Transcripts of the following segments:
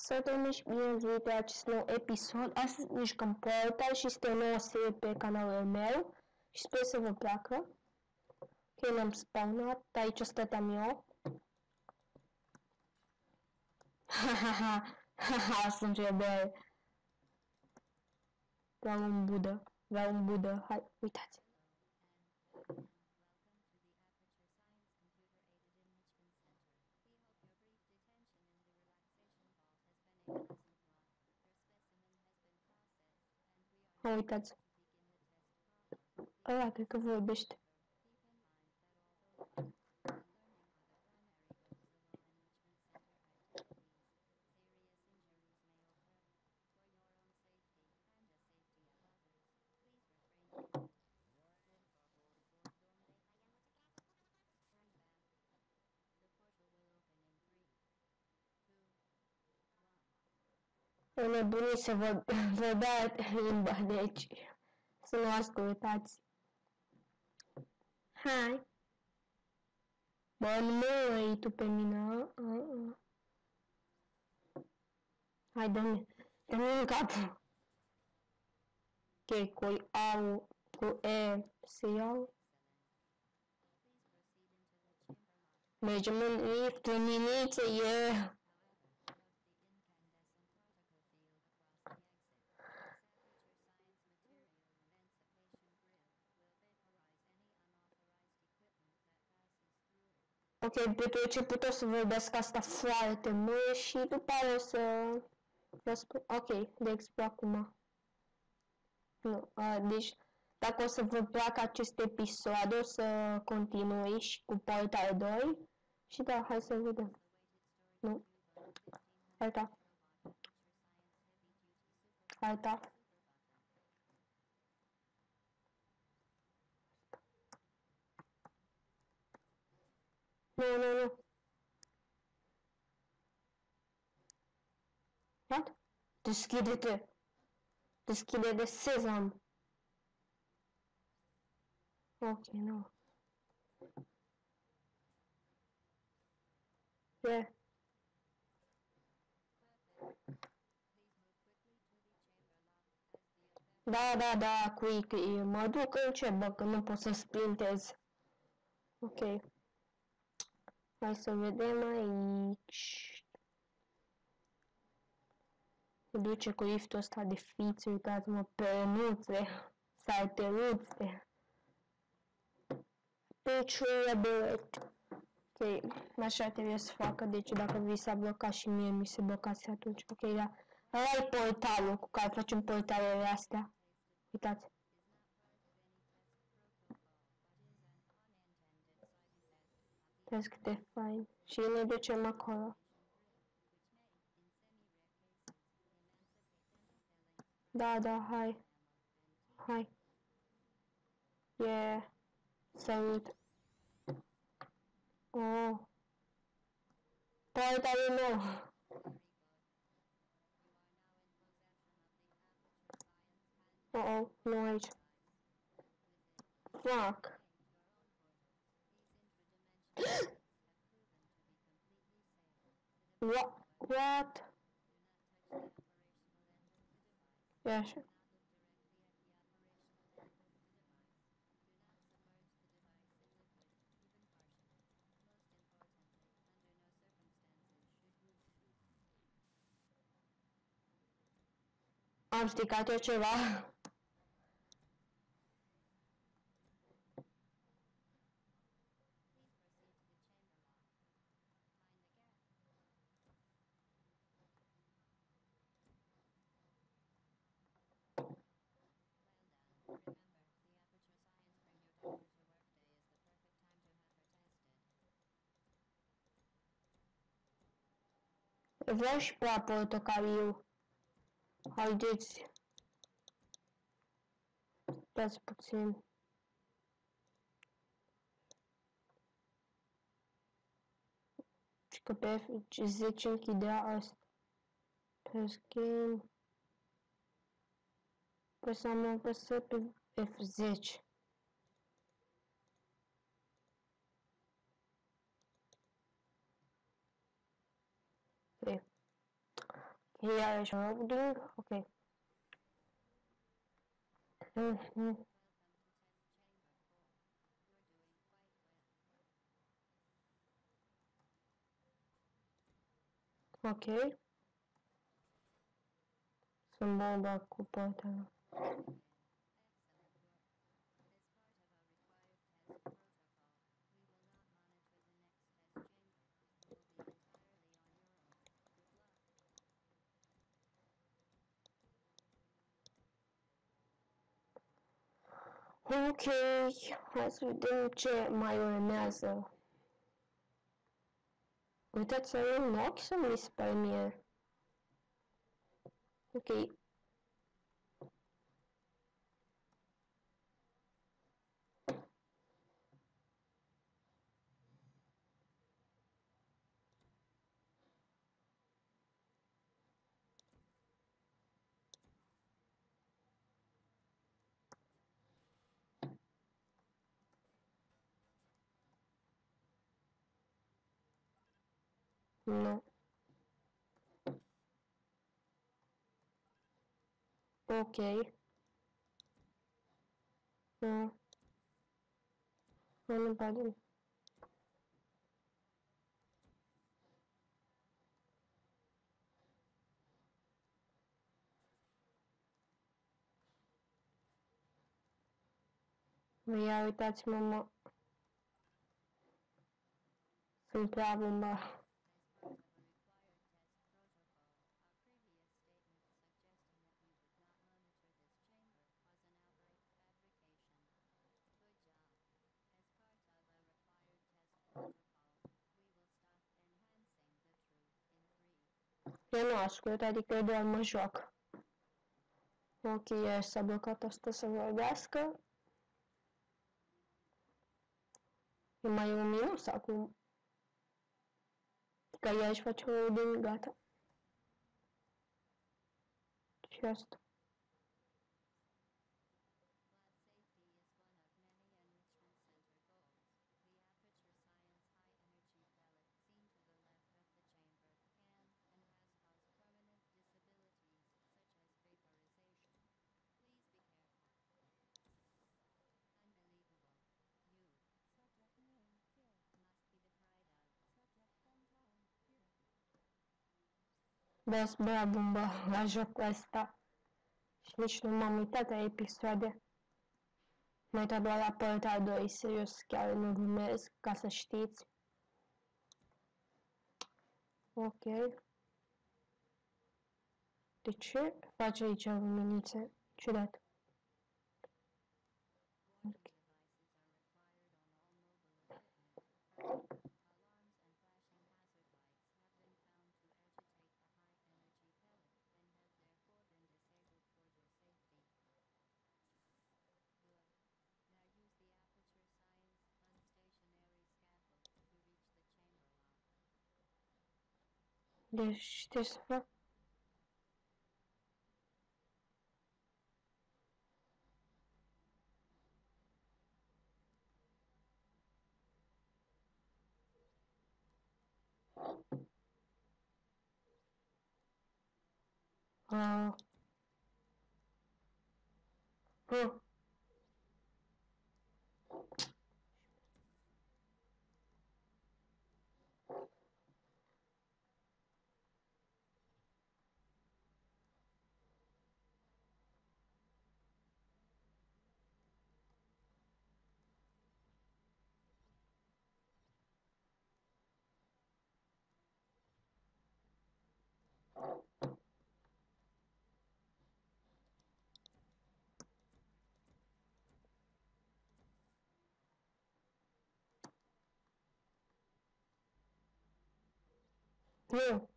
Salutare și bine ați venit pe acest nou episod. Astăzi ne jucăm Portal și este o nouă serie pe canalul meu și sper să vă placă. Ok, l-am spawnat, aici stăteam eu. Hahaha, sunt rebel. Vreau un budă, hai, uitați. Uitați. Ăla cred că vorbește. E nebunit să vorbea limba, deci să nu ascultați. Hai! Bă, nu mă iei tu pe mine, Hai, dă-mi în cap. Ok, cu E se iau. Mergem în lift, luminițe, yeah! Ok, pentru început o să vorbesc asta foarte mult și după aia o să vă spun. Ok, de exemplu acum. Nu, deci dacă o să vă placă acest episod, o să continui și cu Portal 2 și da, hai să vedem. Nu. Hai ta. Nu. What? Deschide-te. Deschide-te, sezam. Ok, nu. Yeah. Da, quick, mă duc în ce, bă, că nu pot să sprintez. Ok. Hai să vedem aici. Se duce cu liftul ăsta de fițe, uitați-mă, penuțe, salteluțe. Piciurile. Ok, așa trebuie să facă, deci dacă vi s-a blocat și mie mi se blocați atunci. Ok, da. Ăla e portalul cu care facem portalele astea. Uitați. Vezi cât de fain. Și ne ducem acolo. Da, hai. Yeah. Salut. Oh. Portalul meu. Oh, nu aici. Fuck. What? E așa. Am stricat eu ceva. Vreau și pe portocaliu. Haideți. Dați puțin. Și că pe F10 închidea asta. Pe schimb. Păi să am apăsat pe F10. Iarăși loading, ok. Ok. Sunt bomba cu pointele. Ok, hai să vedem ce mai urmează. Uitați să în ochi să mi se pare mie. Ok. Nu. Ok. Nu. Nu pare. Ia uitați-mă, mă. Sunt prea bomba. Eu nu ascult, adică eu doar mă joc. Ok, iar s-a blocat asta să vorbească. E mai un minus acum. Că ea își face o din gata. Și asta. Bă, bă, bomba la jocul ăsta. Și nici nu m-am uitat la episoade. M-am uitat doar la partea 2, serios, chiar nu glumesc, ca să știți. Ok. De ce face aici luminițe? Ciudat. Okay. Deci, ce să fac? Ah. Nu.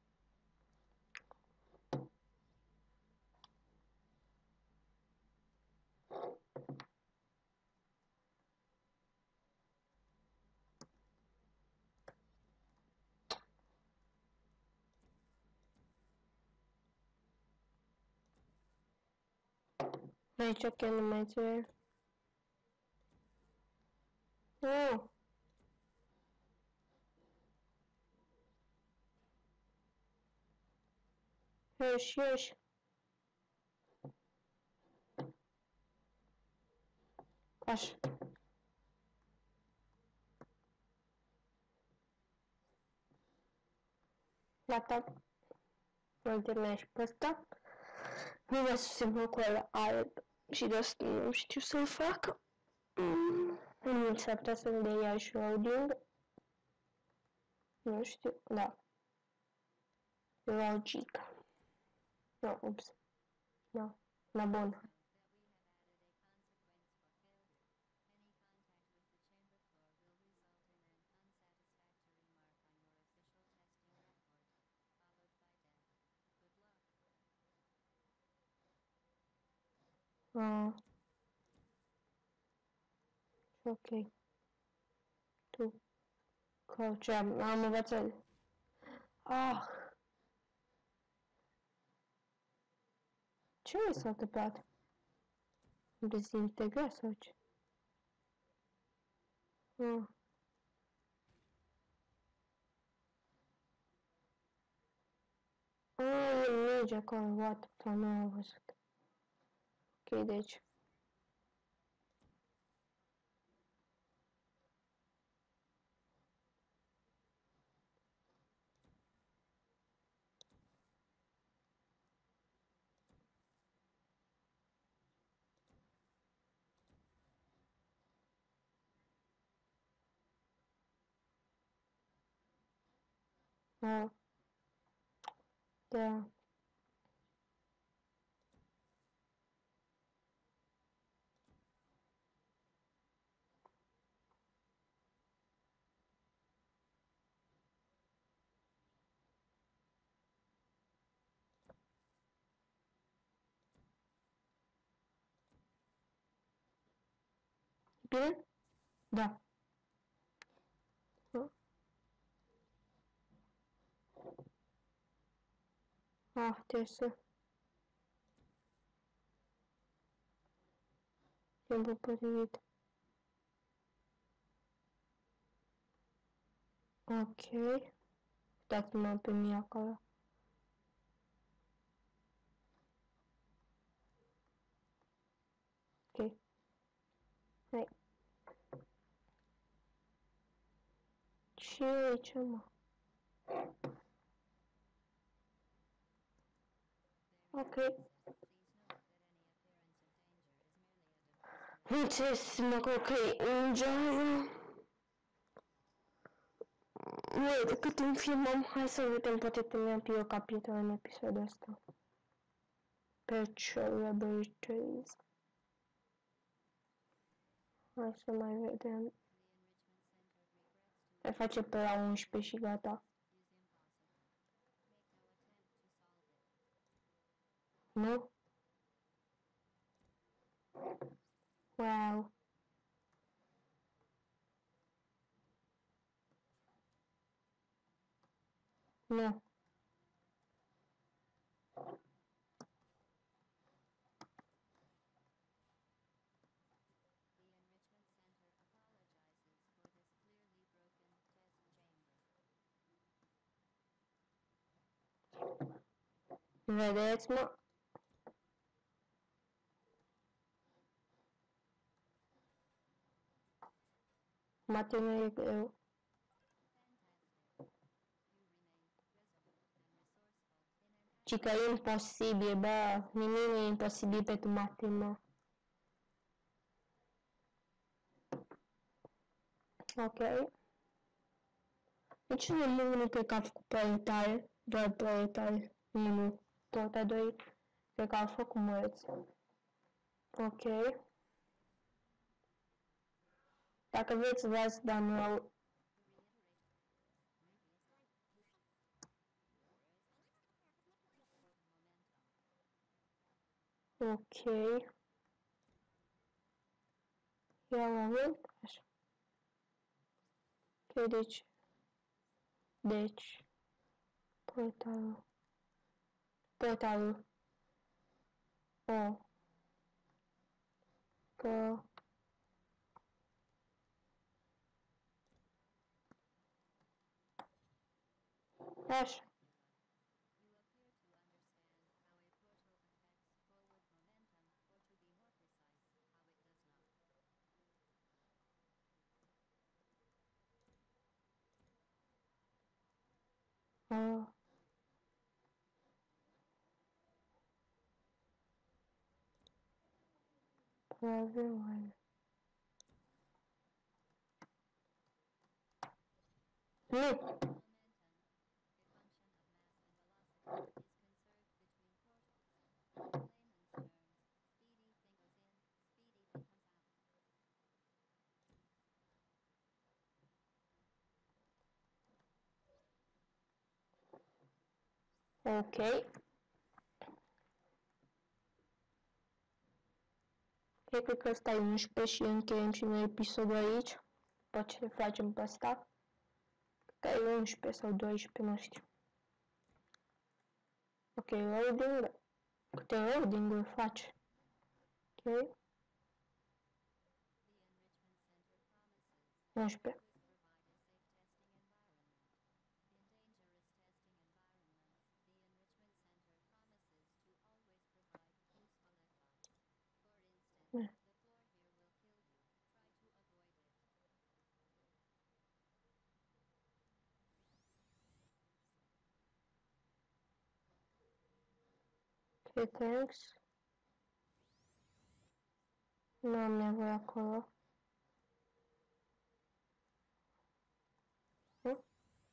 Aici chiar nu mai ține. Nu. Ieși. Așa. Gata. Îl terminat pe ăsta. Nu mai susțin cu ăla alb și de asta nu știu să-l fac. Nu s-ar putea să-mi dea iarăși loading. Nu știu, da. Logica. No, ups. No, na bun. Ok. Tu. Că ce am învățat. Ce mi s-a întâmplat? Am dezintegrat sau ce? E merge acolo, what? Nu am văzut. Ok, deci. Da. Bine? Da. Trebuie să... Timpul potrivit. Ok. Uitați-mă pe mine acolo. Ok. Hai. Ce e aici, mă? Ok. Înțeles, mă, că ok, îngeară. Ue, decât un filmăm, hai să vedem, poate terminăm pe o capitol în episodul ăsta. Petrol Laboratories. Hai să mai vedem. Mai face pe la 11 și gata. Nu? Wow. Nu. Vedeți, mă? Matinul e greu. Ci că e imposibil, bă. Nimic nu e imposibil pentru matemă. Ok. Deci nu cred că a făcut proiectare, doar proiectare 1, tot 2, cred că a făcut mulți. Ok. Dacă vreți, dați, dar nu au... Ok. Ia un moment, așa. Ok, deci, portalul, că, așa. Everyone. Nu. Ok. Cred că ăsta e 11 și încheiem și noi episodul aici. După ce facem pe ăsta. Cred că e 11 sau 12, nu știu. Ok, loading. Câte loading-uri faci? Ok. 11. Ok, thanks. Nu am nevoie acolo. Nu?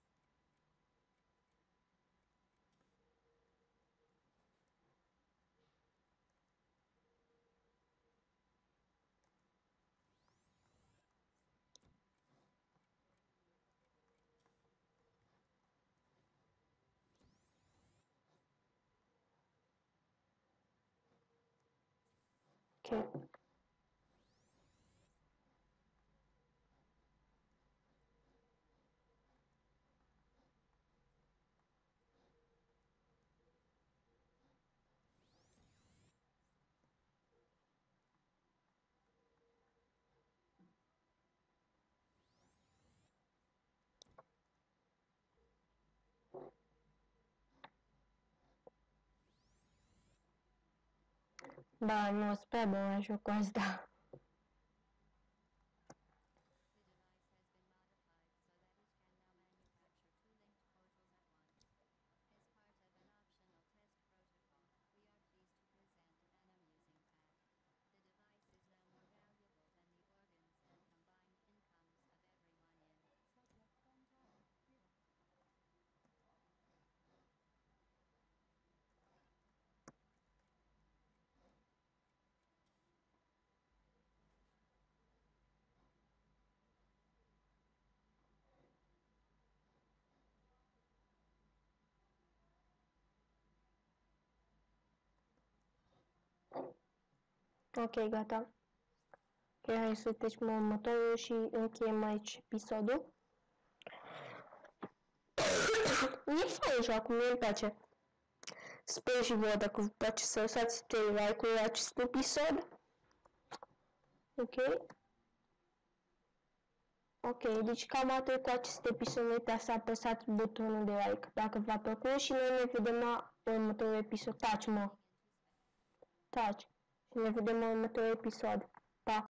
Ok. Da, nu sper de la jocul ăsta. Ok, gata. Ok, hai să trecem la următorul și încheiem aici episodul. E fain jocul, mie îmi place. Sper și voi dacă vă place să lăsați 3 like-uri la acest episod. Ok. Ok, deci cam atât cu acest episod. Nu uitați să apăsați butonul de like dacă v-a plăcut și noi ne vedem la următorul episod. Taci, mă! Taci! Și ne vedem la următorul episod. Pa!